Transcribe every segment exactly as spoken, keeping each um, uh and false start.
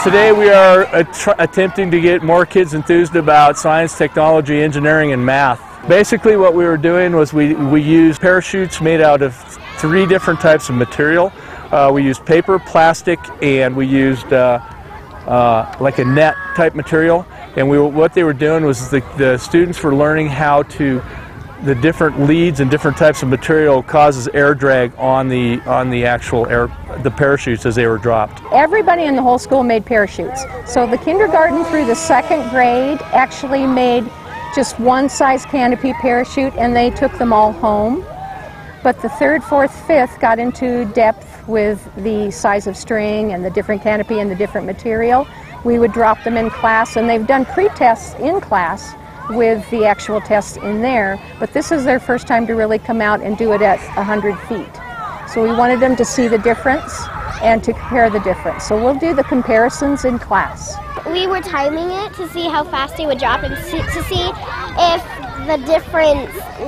Today we are attempting to get more kids enthused about science, technology, engineering, and math. Basically what we were doing was we, we used parachutes made out of three different types of material. Uh, we used paper, plastic, and we used uh, uh, like a net type material. And we, what they were doing was the, the students were learning how to, the different leads and different types of material causes air drag on the, on the actual air, the parachutes as they were dropped. Everybody in the whole school made parachutes. So the kindergarten through the second grade actually made just one size canopy parachute, and they took them all home. But the third, fourth, fifth got into depth with the size of string and the different canopy and the different material. We would drop them in class, and they've done pre-tests in class with the actual tests in there, but this is their first time to really come out and do it at one hundred feet. So we wanted them to see the difference and to compare the difference. So we'll do the comparisons in class. We were timing it to see how fast they would drop and see, to see if the different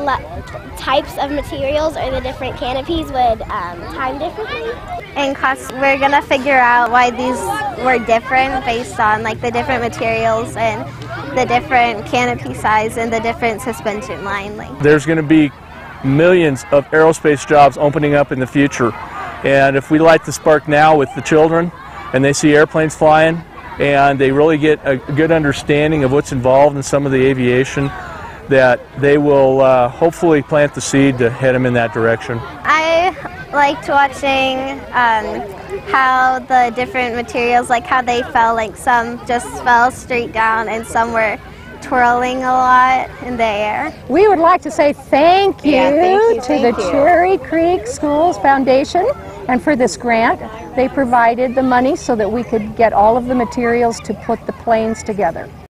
types of materials or the different canopies would um, time differently. In class, we're gonna figure out why these were different based on like the different materials and the different canopy size and the different suspension line length. There's going to be millions of aerospace jobs opening up in the future, and if we light the spark now with the children and they see airplanes flying and they really get a good understanding of what's involved in some of the aviation, that they will uh, hopefully plant the seed to head them in that direction. I liked watching um, how the different materials, like how they fell, like some just fell straight down and some were twirling a lot in the air. We would like to say thank you, yeah, thank you to thank the you. Cherry Creek Schools Foundation, and for this grant. They provided the money so that we could get all of the materials to put the planes together.